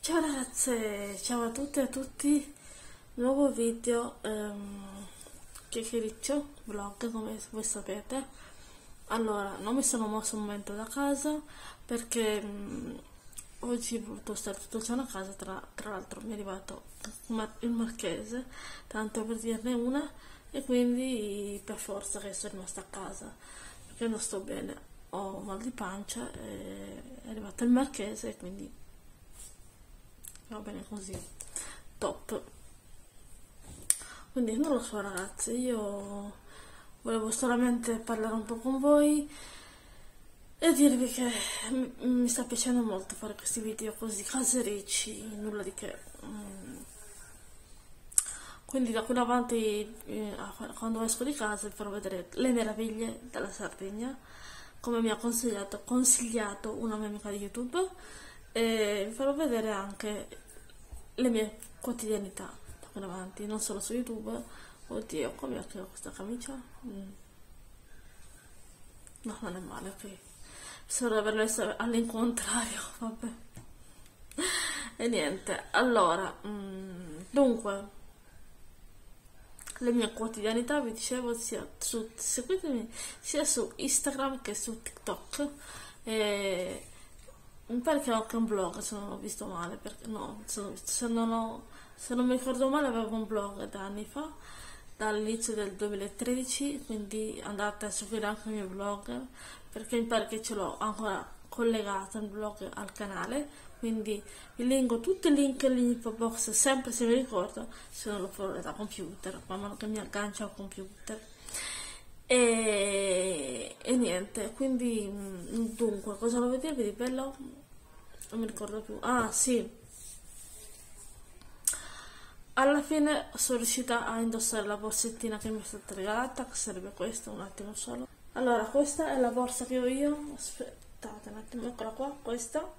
Ciao ragazze, ciao a tutte e a tutti, nuovo video chiacchiericcio, vlog come voi sapete. Allora, non mi sono mossa un momento da casa perché oggi ho voluto stare tutto il giorno a casa, tra l'altro mi è arrivato il marchese, tanto per dirne una, e quindi per forza che sono rimasta a casa perché non sto bene, ho mal di pancia e è arrivato il marchese e quindi va bene così, top. Quindi non lo so ragazzi, io volevo solamente parlare un po' con voi e dirvi che mi sta piacendo molto fare questi video così casericci, nulla di che. Quindi da qui in avanti, quando esco di casa, vi farò vedere le meraviglie della Sardegna, come mi ha consigliato una mia amica di YouTube, e vi farò vedere anche le mie quotidianità da qui in avanti, non solo su YouTube. Oddio, come ho questa camicia? No, non è male, ok. Solo aver messo all'incontrario, vabbè. E niente, allora, dunque, le mie quotidianità, vi dicevo, seguitemi sia su Instagram che su TikTok. E mi pare che ho anche un blog, se non ho visto male, perché no, se non mi ricordo male avevo un blog da anni fa, dall'inizio del 2013, quindi andate a seguire anche il mio blog, perché mi pare che ce l'ho ancora collegato il blog al canale, quindi vi linko tutti i link nell'info box, sempre se mi ricordo, se non lo farò da computer, man mano che mi aggancio al computer. E niente, quindi dunque, cosa volevo dirvi di bello? Non mi ricordo più. Ah sì, alla fine sono riuscita a indossare la borsettina che mi è stata regalata, che sarebbe questa, un attimo solo. Allora, questa è la borsa che ho io, aspettate un attimo, eccola qua, questa.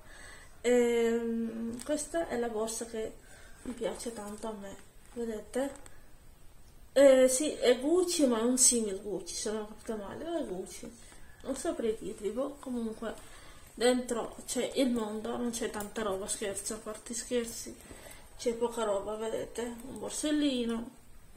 Questa è la borsa che mi piace tanto a me, vedete? Sì, è Gucci, ma è un simile Gucci, se non ho capito male, è Gucci. Non saprei dirvi, boh, comunque dentro c'è il mondo, non c'è tanta roba, scherzo, a parte scherzi, c'è poca roba, vedete? Un borsellino,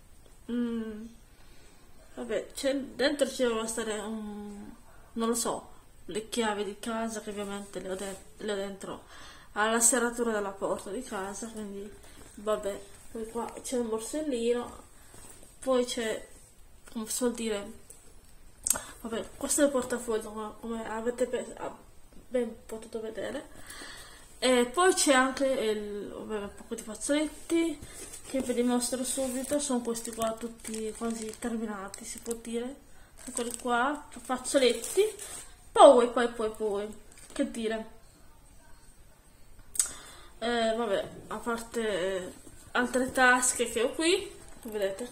vabbè, dentro ci deve stare non lo so, le chiavi di casa, che ovviamente le ho dentro alla serratura della porta di casa, quindi vabbè, poi qua c'è un borsellino, poi c'è, come si vuol dire, vabbè, questo è il portafoglio, come avete ben potuto vedere, e poi c'è anche vabbè, un po' di fazzoletti che vi dimostro subito. Sono questi qua tutti quasi terminati, si può dire, eccoli qua, fazzoletti. Poi, che dire, vabbè, a parte altre tasche che ho qui, vedete,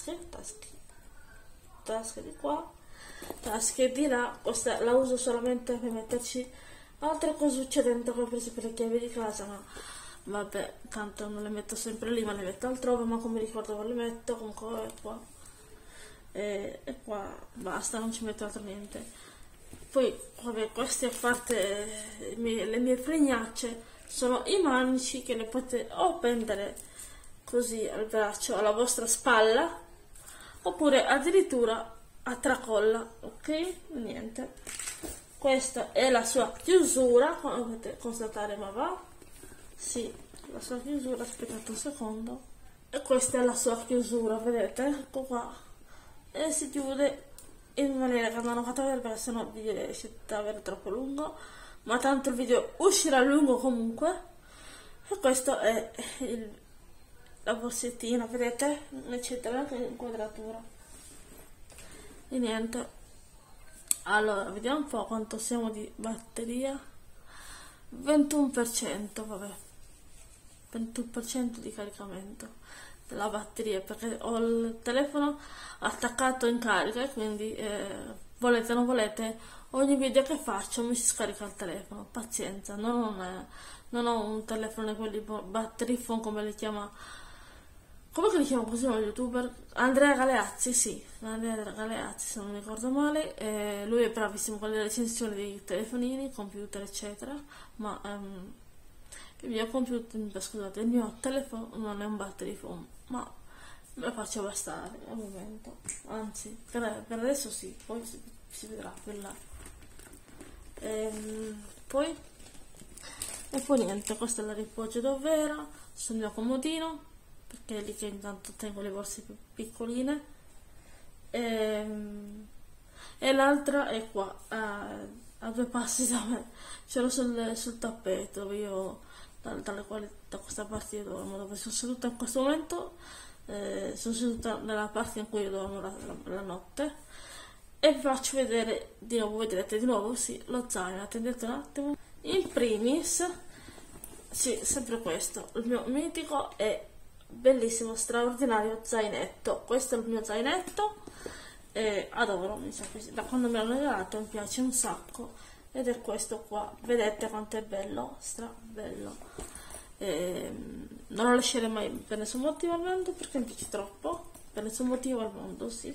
tasche di qua, tasche di là. Questa la uso solamente per metterci altre cosucce dentro, come per esempio le chiavi di casa, ma vabbè, tanto non le metto sempre lì, ma le metto altrove, ma come ricordo dove le metto, comunque è qua e qua basta, non ci metto altro niente. Poi vabbè, queste, a parte le mie fregnacce, sono i manici che le potete o appendere così al braccio, alla vostra spalla, oppure addirittura a tracolla, ok? Niente, questa è la sua chiusura, come potete constatare, ma va, sì, la sua chiusura, aspettate un secondo, e questa è la sua chiusura, vedete, ecco qua, e si chiude in maniera che non ho fatto vedere, perché sennò il video riesce ad avere troppo lungo, ma tanto il video uscirà lungo comunque. E questo è la borsettina, vedete, eccetera, anche l'inquadratura. E niente, allora vediamo un po' quanto siamo di batteria. 21%, vabbè, 21% di caricamento della batteria, perché ho il telefono attaccato in carica e quindi volete o non volete, ogni video che faccio mi si scarica il telefono. Pazienza, non ho un telefono di quelli battery phone, come li chiama, come che li chiamo così uno youtuber, Andrea Galeazzi, sì, Andrea Galeazzi se non mi ricordo male, lui è bravissimo con le recensioni dei telefonini, computer eccetera, ma il mio computer, scusate, il mio telefono non è un battery phone, ma me lo faccio bastare al momento, anzi per adesso sì, poi si vedrà più in là. Poi niente, questa è la ripoggio dove era sul mio comodino, perché è lì che intanto tengo le borse più piccoline, e l'altra è qua a 2 passi da me, ce l'ho sul tappeto dove io da questa parte io dormo, dove sono seduta in questo momento. Sono seduta nella parte in cui io dormo la notte, e vi faccio vedere di nuovo, vedrete di nuovo, sì, lo zaino. Attendete un attimo. In primis, sì, sempre questo, il mio mitico e bellissimo, straordinario zainetto. Questo è il mio zainetto, adoro, mi sa così, da quando me l'hanno regalato mi piace un sacco, ed è questo qua, vedete quanto è bello, stra bello. Non lo lascerei mai per nessun motivo al mondo, perché mi piace troppo, per nessun motivo al mondo, sì.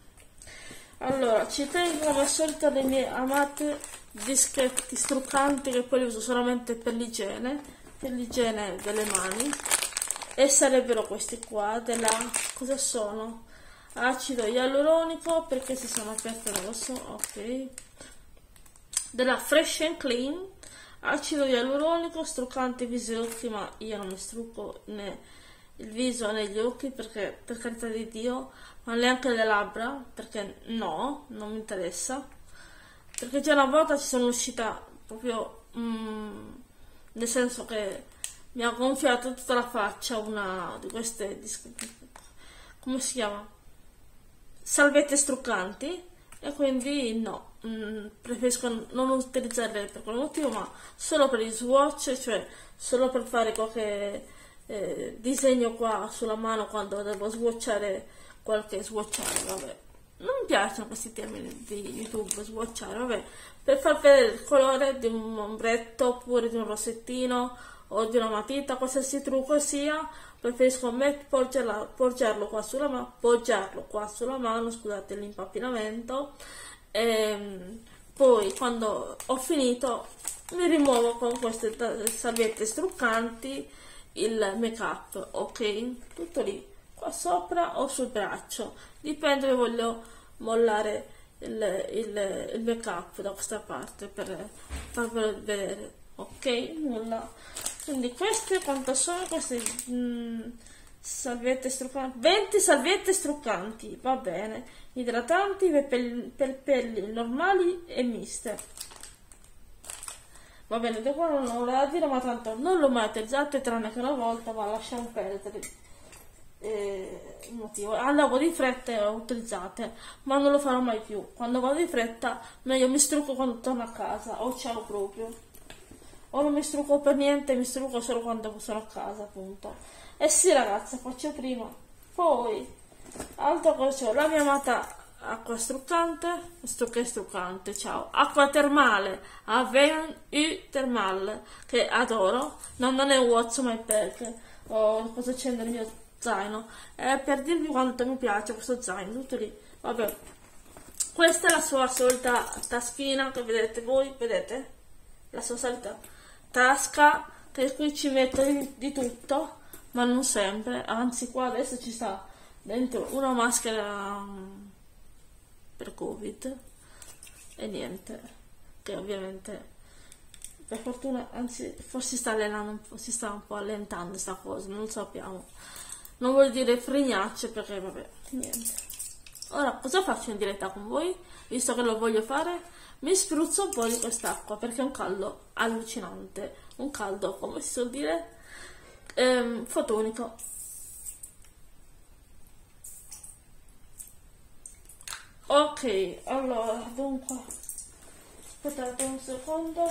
Allora, ci tengo come al solito le mie amate dischetti struccanti, che poi li uso solamente per l'igiene delle mani, e sarebbero questi qua cosa sono? Acido ialuronico, perché si sono aperte, non lo so, ok, della Fresh and Clean, acido ialuronico, struccante viso e occhi, ma io non mi strucco né il viso né gli occhi, perché per carità di Dio, ma neanche le labbra, perché no, non mi interessa, perché già una volta ci sono uscita proprio, nel senso che mi ha gonfiato tutta la faccia una di queste, come si chiama? Salvette struccanti, e quindi no, preferisco non utilizzarle per quel motivo, ma solo per gli swatch, cioè solo per fare qualche disegno qua sulla mano quando devo swatchare vabbè. Non mi piacciono questi termini di YouTube, swatchare, vabbè, per far vedere il colore di un ombretto, oppure di un rossettino, o di una matita, qualsiasi trucco sia, preferisco poggiarlo qua sulla mano, scusate l'impappinamento, e poi quando ho finito mi rimuovo con queste salviette struccanti il make up, ok? Tutto lì, qua sopra o sul braccio, dipende dove voglio mollare il make up, da questa parte, per farvelo vedere, ok? Nulla. Quindi queste quanto sono? Queste salviette struccanti, 20 salviette struccanti, va bene, idratanti per pelli normali e miste, va bene. Da qua non ho da dire, ma tanto non l'ho mai utilizzato, tranne che una volta, ma lasciamo perdere. Il motivo, andavo di fretta e ho utilizzate, ma non lo farò mai più. Quando vado di fretta meglio mi strucco quando torno a casa, o ciao proprio, o non mi strucco per niente, mi strucco solo quando sono a casa, appunto. E sì ragazzi, faccio prima, poi altro cosa, la mia amata acqua struccante, ciao, acqua termale Aven U Thermal, che adoro, non è un What's My Pack, o cosa c'è nel mio zaino, per dirvi quanto mi piace questo zaino, tutto lì, vabbè. Questa è la sua solita taschina, che vedete voi, vedete? La sua solita tasca, che qui ci metto di tutto, ma non sempre, anzi qua adesso ci sta dentro una maschera per Covid, e niente, che ovviamente per fortuna, anzi forse si sta un po' allentando sta cosa, non lo sappiamo, non voglio dire fregnacce, perché vabbè, niente. Ora cosa faccio in diretta con voi, visto che lo voglio fare? Mi spruzzo un po' di quest'acqua, perché è un caldo allucinante, un caldo, come si suol dire, fotonico. Ok, allora, dunque, aspettate un secondo.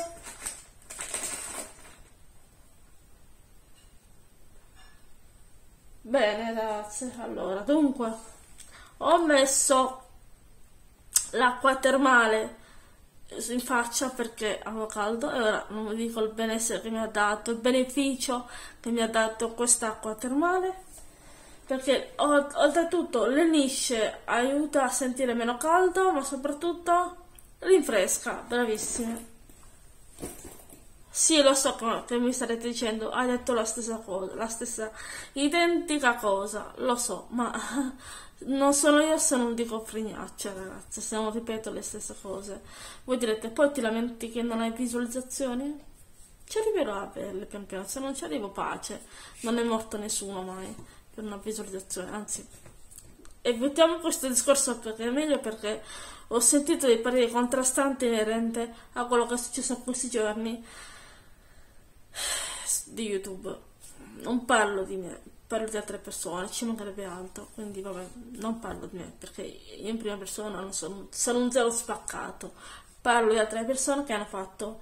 Bene ragazzi, allora, dunque, ho messo l'acqua termale in faccia perché avevo caldo, e ora non vi dico il benessere che mi ha dato, il beneficio che mi ha dato quest'acqua termale, perché oltretutto lenisce, aiuta a sentire meno caldo, ma soprattutto rinfresca, bravissime, Sì, lo so che mi starete dicendo, hai detto la stessa cosa, la stessa identica cosa, lo so, ma non sono io se non dico frignaccia, ragazzi, se non ripeto le stesse cose. Voi direte, poi ti lamenti che non hai visualizzazioni? Ci arriverò a averle pian piano, se non ci arrivo pace, non è morto nessuno mai per una visualizzazione, anzi, evitiamo questo discorso perché è meglio, perché ho sentito dei pareri contrastanti inerente a quello che è successo in questi giorni di YouTube. Non parlo di me, parlo di altre persone, ci mancherebbe altro, quindi vabbè, non parlo di me perché io in prima persona non sono un zero spaccato, parlo di altre persone che hanno fatto,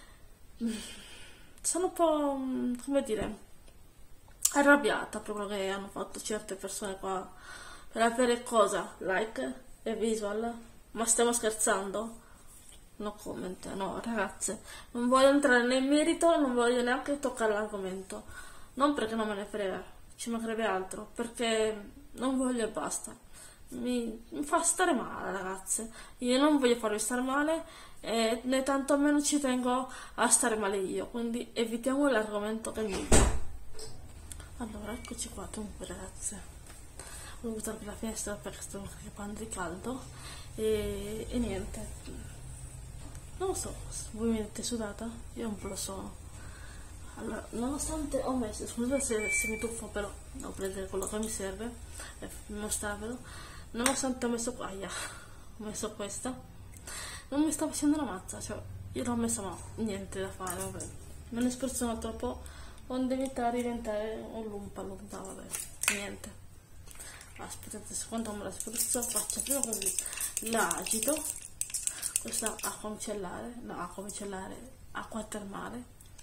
sono un po', come dire, arrabbiata per quello che hanno fatto certe persone qua per avere cosa? Like e visual? Ma stiamo scherzando? No comment, no ragazze, non voglio entrare nel merito, non voglio neanche toccare l'argomento, non perché non me ne frega, ci mancherebbe altro, perché non voglio e basta, mi fa stare male ragazze, io non voglio farvi stare male e né tantomeno ci tengo a stare male io, quindi evitiamo l'argomento che mi dice. Allora, eccoci qua, dunque ragazze, ho buttato la finestra perché sto crepando di caldo e niente. Non lo so, voi mi dite sudata? Io un po' lo so. Allora, nonostante ho messo, scusate se mi tuffo, però devo prendere quello che mi serve e mostrarvelo. Nonostante ho messo qua, ho messo questa, non mi sta facendo la mazza, cioè io l'ho messa ma niente da fare, vabbè. Me ne spruzzo troppo, onde evitare di diventare un lumpa, vabbè, niente. Aspettate un secondo, me la spruzzo, faccio prima così, la agito. Questa acqua micellare, no, acqua micellare, acqua termale.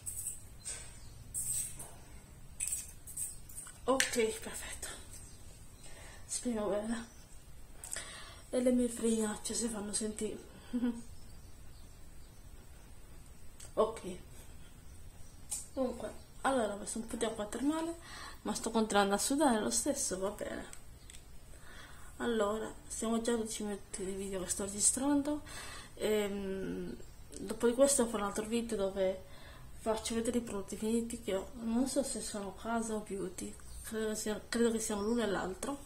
Ok, perfetto. Speriamo bene. E le mie frignacce si fanno sentire. Ok. Dunque, allora ho messo un po' di acqua termale, ma sto continuando a sudare lo stesso, va bene. Allora, siamo già a 12 minuti di video che sto registrando. Dopo di questo farò un altro video dove faccio vedere i prodotti finiti che ho, non so se sono casa o beauty, credo che siano l'uno e l'altro,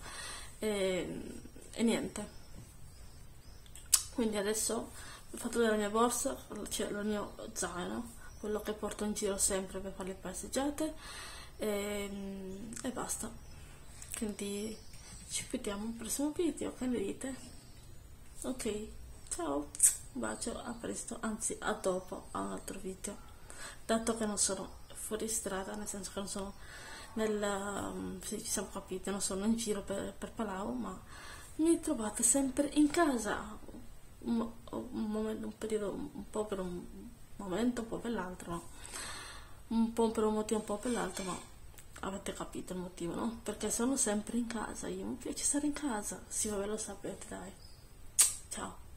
e niente, quindi adesso ho fatto vedere la mia borsa, cioè il mio zaino, quello che porto in giro sempre per fare le passeggiate, e basta, quindi ci vediamo al prossimo video, che ne dite? Ok, ciao, un bacio, a presto, anzi a dopo, a un altro video, dato che non sono fuori strada, nel senso che non sono sì, ci siamo capiti, non sono in giro per Palau, ma mi trovate sempre in casa, un periodo, un po' per un momento, un po' per l'altro, no? Un po' per un motivo, un po' per l'altro, ma avete capito il motivo, no? Perché sono sempre in casa, io mi piace stare in casa, sì, vabbè, lo sapete, dai, ciao.